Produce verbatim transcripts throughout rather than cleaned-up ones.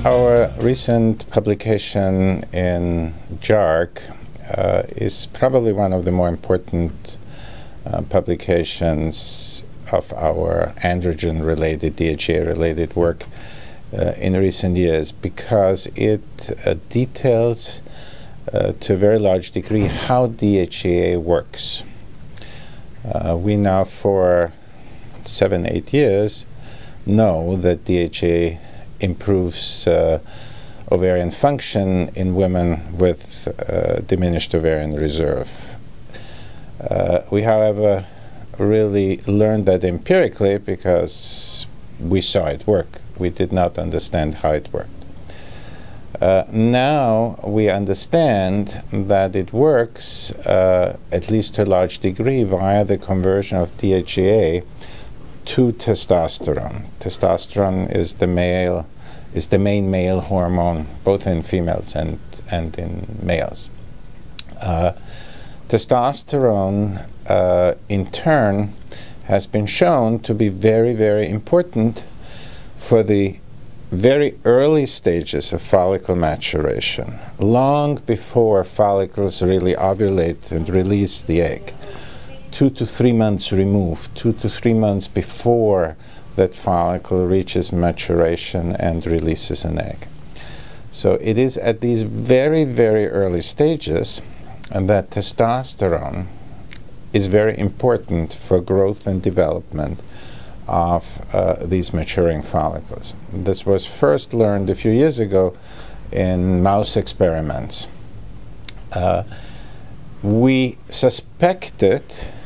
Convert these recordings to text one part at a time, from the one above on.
Our recent publication in J A R C uh, is probably one of the more important uh, publications of our androgen-related, D H A-related work uh, in recent years, because it uh, details uh, to a very large degree how D H A works. Uh, we now, for seven, eight years, know that D H A improves uh, ovarian function in women with uh, diminished ovarian reserve. Uh, we, however, really learned that empirically because we saw it work. We did not understand how it worked. Uh, now we understand that it works, uh, at least to a large degree, via the conversion of D H A to testosterone. Testosterone is the male, is the main male hormone, both in females and and in males. Uh, testosterone, uh, in turn, has been shown to be very, very important for the very early stages of follicle maturation, long before follicles really ovulate and release the egg. Two to three months removed, two to three months before that follicle reaches maturation and releases an egg. So it is at these very, very early stages and that testosterone is very important for growth and development of uh, these maturing follicles. This was first learned a few years ago in mouse experiments. Uh, we suspected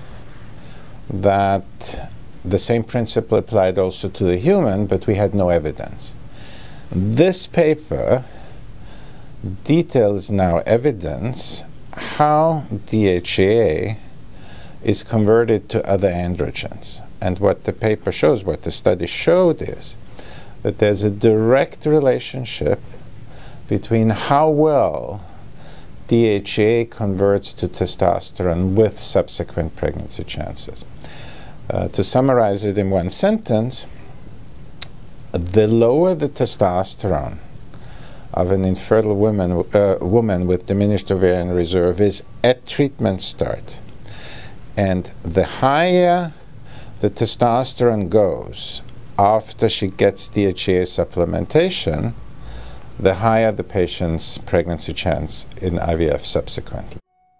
that the same principle applied also to the human, but we had no evidence. This paper details now evidence how D H A is converted to other androgens. And what the paper shows, what the study showed, is that there's a direct relationship between how well D H A converts to testosterone with subsequent pregnancy chances. Uh, to summarize it in one sentence, the lower the testosterone of an infertile woman, uh, woman with diminished ovarian reserve is at treatment start, and the higher the testosterone goes after she gets D H A supplementation, the higher the patient's pregnancy chance in I V F subsequently.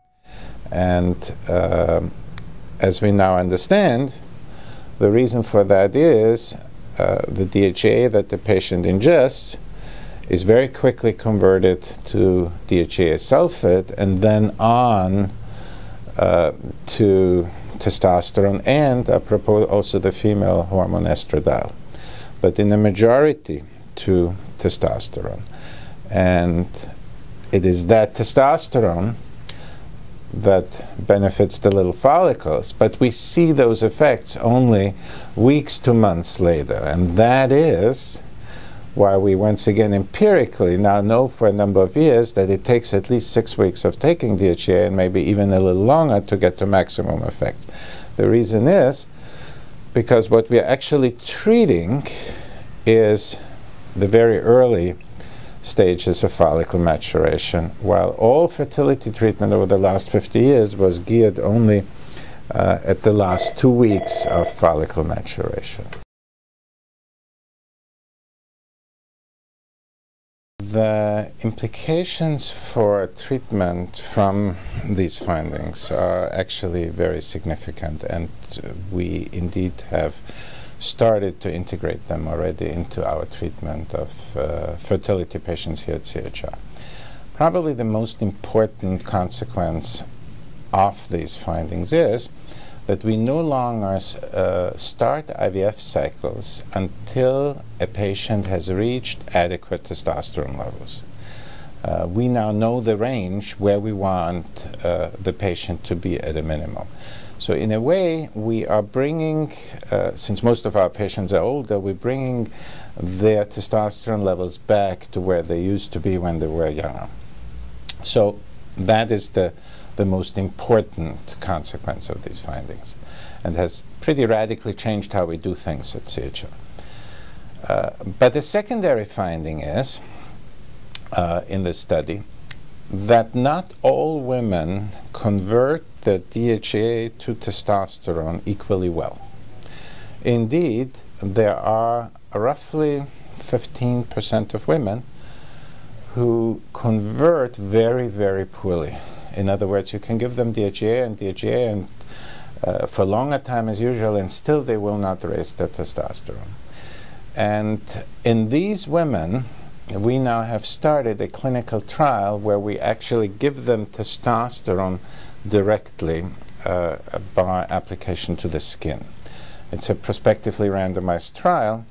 And uh, as we now understand, the reason for that is uh, the D H A that the patient ingests is very quickly converted to D H A sulfate and then on uh, to testosterone and, apropos, also the female hormone estradiol, but in the majority to testosterone. And it is that testosterone that benefits the little follicles, but we see those effects only weeks to months later, and that is why we once again empirically now know for a number of years that it takes at least six weeks of taking D H A and maybe even a little longer to get to maximum effect. The reason is because what we are actually treating is the very early stages of follicle maturation, while all fertility treatment over the last fifty years was geared only uh, at the last two weeks of follicle maturation. The implications for treatment from these findings are actually very significant, and we indeed have started to integrate them already into our treatment of uh, fertility patients here at C H R. Probably the most important consequence of these findings is that we no longer uh, start I V F cycles until a patient has reached adequate testosterone levels. Uh, we now know the range where we want uh, the patient to be at a minimum. So in a way, we are bringing, uh, since most of our patients are older, we're bringing their testosterone levels back to where they used to be when they were younger. So that is the, the most important consequence of these findings, and has pretty radically changed how we do things at C H R. Uh, but the secondary finding is, uh, in the study, that not all women convert the D H E A to testosterone equally well. Indeed, there are roughly fifteen percent of women who convert very, very poorly. In other words, you can give them D H E A and D H E A and uh, for longer time as usual, and still they will not raise their testosterone. And in these women, we now have started a clinical trial where we actually give them testosterone directly uh, by application to the skin. It's a prospectively randomized trial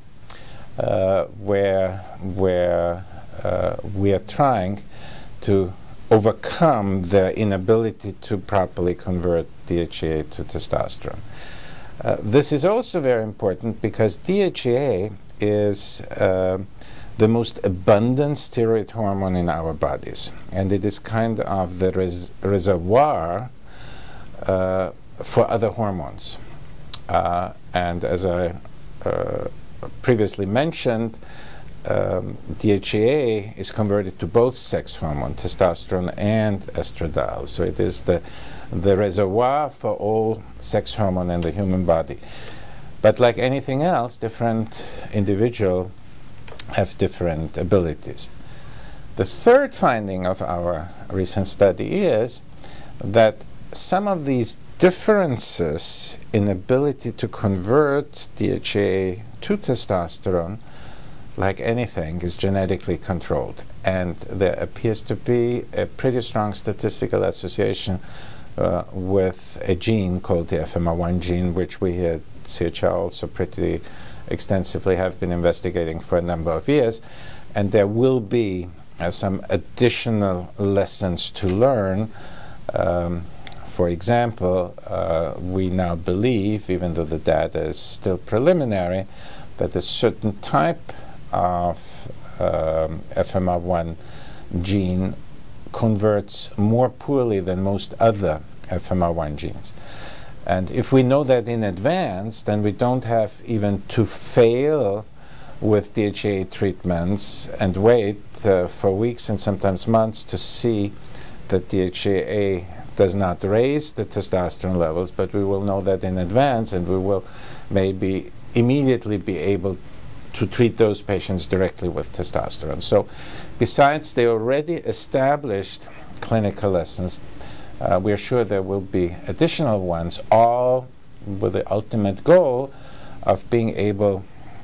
uh, where, where uh, we are trying to overcome the inability to properly convert D H E A to testosterone. Uh, this is also very important because D H E A is uh, the most abundant steroid hormone in our bodies, and it is kind of the res reservoir uh, for other hormones. Uh, and as I uh, previously mentioned, um, D H E A is converted to both sex hormone, testosterone and estradiol. So it is the, the reservoir for all sex hormone in the human body. But like anything else, different individuals have different abilities. The third finding of our recent study is that some of these differences in ability to convert D H E A to testosterone, like anything, is genetically controlled. And there appears to be a pretty strong statistical association uh, with a gene called the F M R one gene, which we at C H R also pretty extensively have been investigating for a number of years. And there will be uh, some additional lessons to learn. Um, For example, uh, we now believe, even though the data is still preliminary, that a certain type of um, F M R one gene converts more poorly than most other F M R one genes. And if we know that in advance, then we don't have even to fail with D H E A treatments and wait uh, for weeks and sometimes months to see that D H E A does not raise the testosterone levels, but we will know that in advance, and we will maybe immediately be able to treat those patients directly with testosterone. So besides the already established clinical lessons, uh, we are sure there will be additional ones, all with the ultimate goal of being able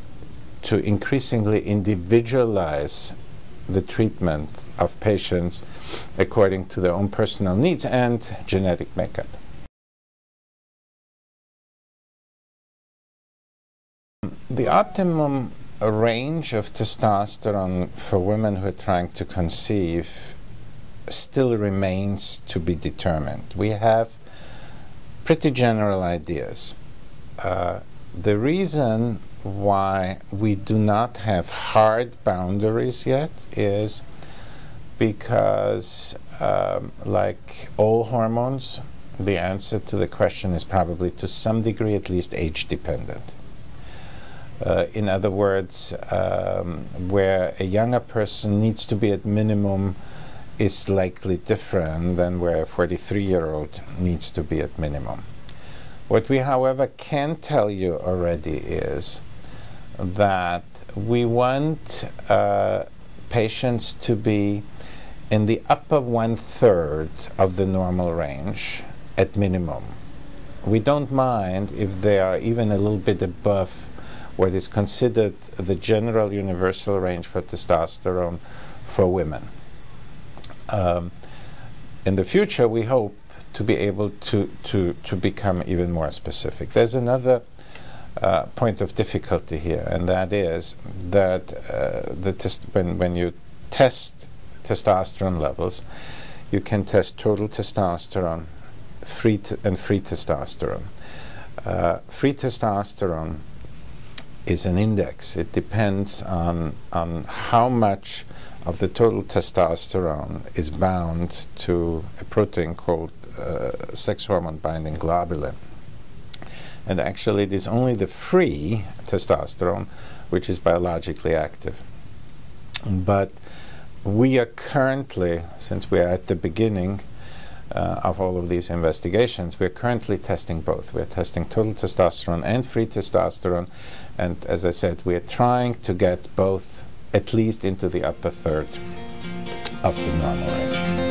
to increasingly individualize the treatment of patients according to their own personal needs and genetic makeup. The optimum range of testosterone for women who are trying to conceive still remains to be determined. We have pretty general ideas. Uh, the reason why we do not have hard boundaries yet is because, um, like all hormones, the answer to the question is probably to some degree at least age dependent. Uh, in other words, um, where a younger person needs to be at minimum is likely different than where a forty-three-year-old needs to be at minimum. What we, however, can tell you already is that we want uh, patients to be in the upper one-third of the normal range at minimum. We don't mind if they are even a little bit above what is considered the general universal range for testosterone for women. Um, in the future, we hope to be able to, to, to become even more specific. There's another uh, point of difficulty here, and that is that uh, the test when, when you test testosterone levels, you can test total testosterone free t and free testosterone. Uh, free testosterone is an index. It depends on, on how much of the total testosterone is bound to a protein called uh, sex hormone binding globulin. And actually it is only the free testosterone which is biologically active. But we are currently, since we are at the beginning uh, of all of these investigations, we're currently testing both. We're testing total testosterone and free testosterone, and as I said, we're trying to get both at least into the upper third of the normal range.